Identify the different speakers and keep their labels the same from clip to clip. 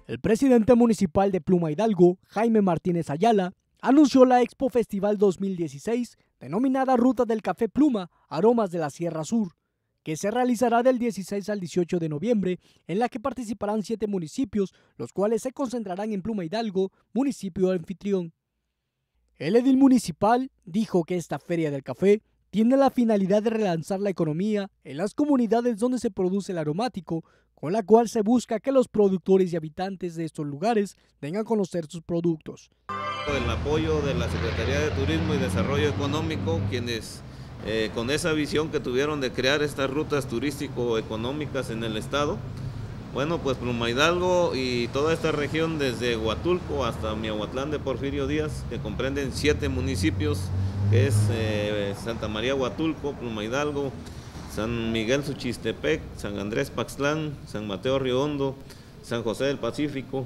Speaker 1: El presidente municipal de Pluma Hidalgo, Jaime Martínez Ayala, anunció la Expo Festival 2016, denominada Ruta del Café Pluma, Aromas de la Sierra Sur, que se realizará del 16 al 18 de noviembre, en la que participarán 7 municipios, los cuales se concentrarán en Pluma Hidalgo, municipio anfitrión. El edil municipal dijo que esta Feria del Café tiene la finalidad de relanzar la economía en las comunidades donde se produce el aromático, con la cual se busca que los productores y habitantes de estos lugares den a conocer sus productos.
Speaker 2: El apoyo de la Secretaría de Turismo y Desarrollo Económico, quienes con esa visión que tuvieron de crear estas rutas turístico-económicas en el estado. Bueno, pues Pluma Hidalgo y toda esta región desde Huatulco hasta Miahuatlán de Porfirio Díaz, que comprenden 7 municipios, que es Santa María Huatulco, Pluma Hidalgo, San Miguel Suchistepec, San Andrés Paxtlán, San Mateo Río Hondo, San José del Pacífico,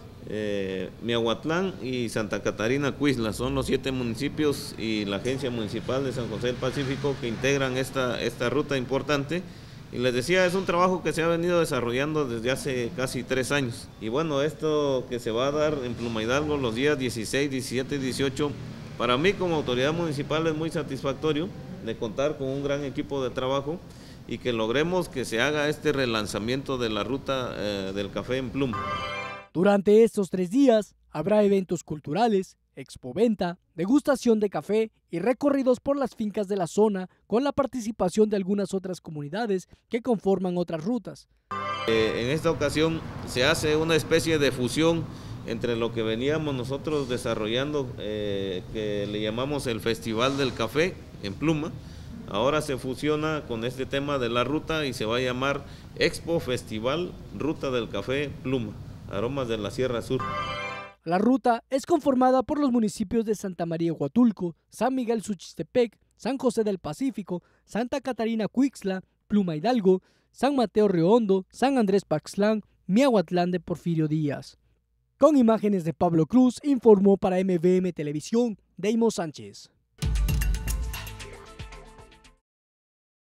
Speaker 2: Miahuatlán y Santa Catarina Cuixla. Son los 7 municipios y la Agencia Municipal de San José del Pacífico que integran esta ruta importante. Y les decía, es un trabajo que se ha venido desarrollando desde hace casi 3 años. Y bueno, esto que se va a dar en Pluma Hidalgo los días 16, 17 y 18, para mí como autoridad municipal es muy satisfactorio de contar con un gran equipo de trabajo y que logremos que se haga este relanzamiento de la ruta del café en Pluma.
Speaker 1: Durante estos 3 días habrá eventos culturales, expoventa, degustación de café y recorridos por las fincas de la zona con la participación de algunas otras comunidades que conforman otras rutas.
Speaker 2: En esta ocasión se hace una especie de fusión entre lo que veníamos nosotros desarrollando, que le llamamos el Festival del Café en Pluma. Ahora se fusiona con este tema de la ruta y se va a llamar Expo Festival Ruta del Café Pluma, Aromas de la Sierra Sur.
Speaker 1: La ruta es conformada por los municipios de Santa María Huatulco, San Miguel Suchistepec, San José del Pacífico, Santa Catarina Cuixla, Pluma Hidalgo, San Mateo Río Hondo, San Andrés Paxtlán, Miahuatlán de Porfirio Díaz. Con imágenes de Pablo Cruz, informó para MVM Televisión, Deimo Sánchez.